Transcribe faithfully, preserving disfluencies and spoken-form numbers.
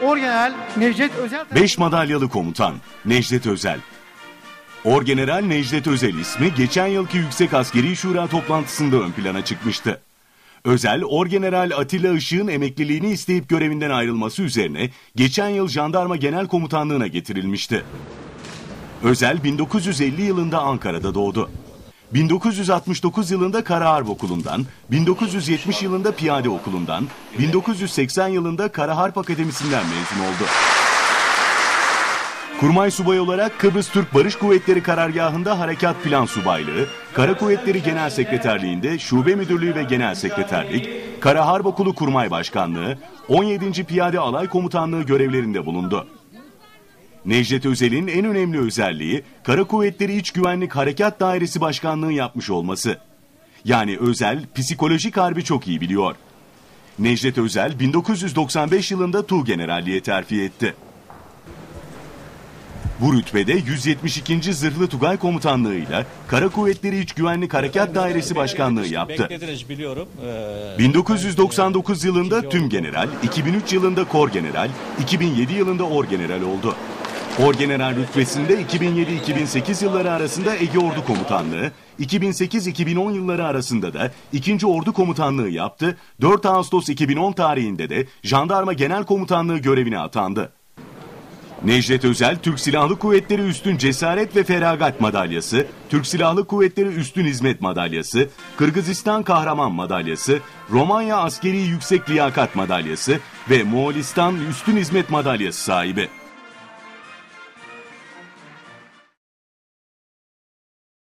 Orgeneral Necdet Özel... beş madalyalı komutan Necdet Özel. Orgeneral Necdet Özel ismi geçen yılki Yüksek Askeri Şura toplantısında ön plana çıkmıştı. Özel, Orgeneral Atilla Işık'ın emekliliğini isteyip görevinden ayrılması üzerine geçen yıl Jandarma Genel Komutanlığı'na getirilmişti. Özel, bin dokuz yüz elli yılında Ankara'da doğdu. bin dokuz yüz altmış dokuz yılında Kara Harp Okulu'ndan, bin dokuz yüz yetmiş yılında Piyade Okulu'ndan, bin dokuz yüz seksen yılında Kara Harp Akademisi'nden mezun oldu. Kurmay subayı olarak Kıbrıs Türk Barış Kuvvetleri Karargahı'nda Harekat Plan Subaylığı, Kara Kuvvetleri Genel Sekreterliği'nde Şube Müdürlüğü ve Genel Sekreterlik, Kara Harp Okulu Kurmay Başkanlığı, on yedinci Piyade Alay Komutanlığı görevlerinde bulundu. Necdet Özel'in en önemli özelliği Kara Kuvvetleri İç Güvenlik Harekat Dairesi Başkanlığı yapmış olması. Yani Özel psikolojik harbi çok iyi biliyor. Necdet Özel bin dokuz yüz doksan beş yılında Tuğgeneralliğe terfi etti. Bu rütbede yüz yetmiş ikinci Zırhlı Tugay Komutanlığı'yla Kara Kuvvetleri İç Güvenlik Harekat Dairesi Başkanlığı yaptı. bin dokuz yüz doksan dokuz yılında Tümgeneral, iki bin üç yılında Korgeneral, iki bin yedi yılında Orgeneral oldu. Orgeneral rütbesinde iki bin yedi iki bin sekiz yılları arasında Ege Ordu Komutanlığı, iki bin sekiz iki bin on yılları arasında da ikinci Ordu Komutanlığı yaptı, dört Ağustos iki bin on tarihinde de Jandarma Genel Komutanlığı görevine atandı. Necdet Özel, Türk Silahlı Kuvvetleri Üstün Cesaret ve Feragat Madalyası, Türk Silahlı Kuvvetleri Üstün Hizmet Madalyası, Kırgızistan Kahraman Madalyası, Romanya Askeri Yüksek Liyakat Madalyası ve Moğolistan Üstün Hizmet Madalyası sahibi.